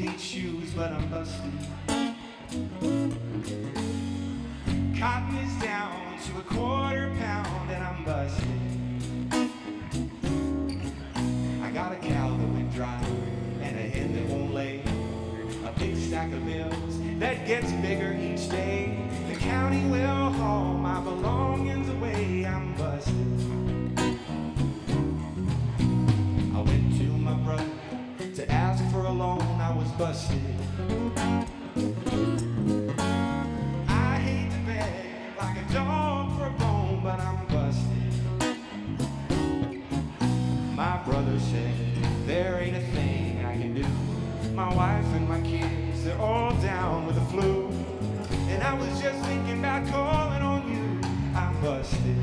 tweed shoes, but I'm busted. Cotton is down to a £1/4 and I'm busted. I got a cow that went dry and a hen that won't lay, a big stack of bills that gets bigger each day. The county will haul my belongings away. I'm busted. I went to my brother to ask for a loan. I was busted. I hate to beg like a dog for a bone, but I'm busted. My brother said there ain't a thing I can do. My wife and my kids, they're all down with the flu. And I was just thinking about calling on you. I'm busted.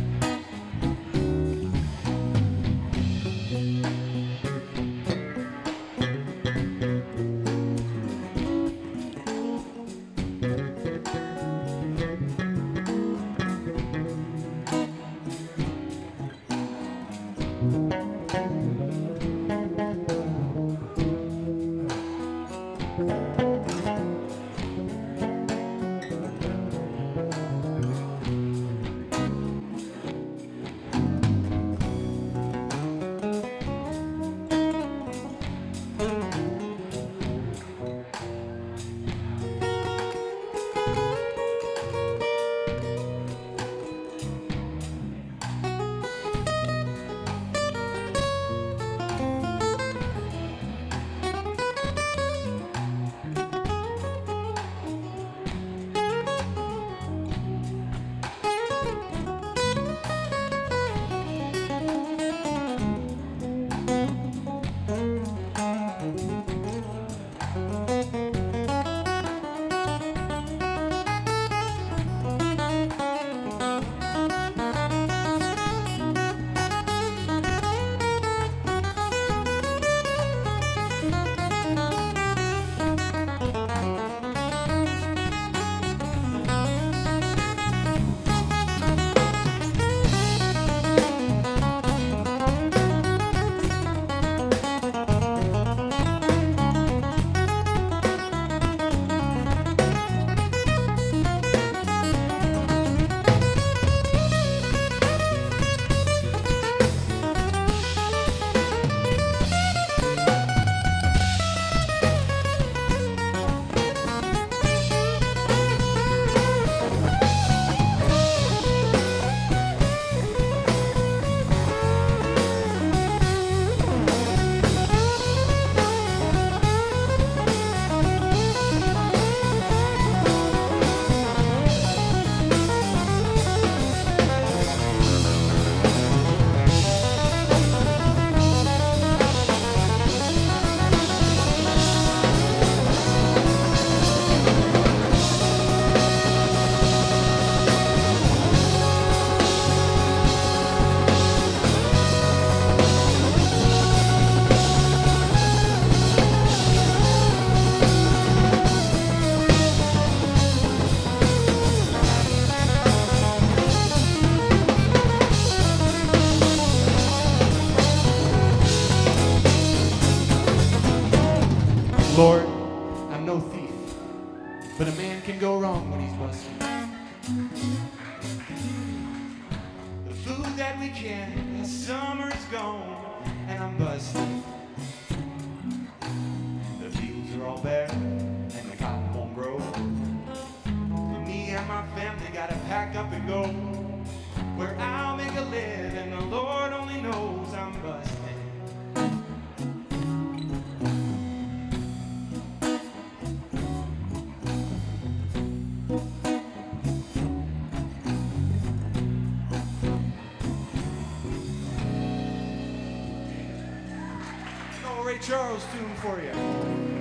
Lord, I'm no thief, but a man can go wrong when he's busted. The food that we can, summer's gone, and I'm busted. The fields are all bare, and the cotton won't grow. Me and my family gotta pack up and go where I'll make a living. The Lord only knows I'm busted. Ray Charles tune for you.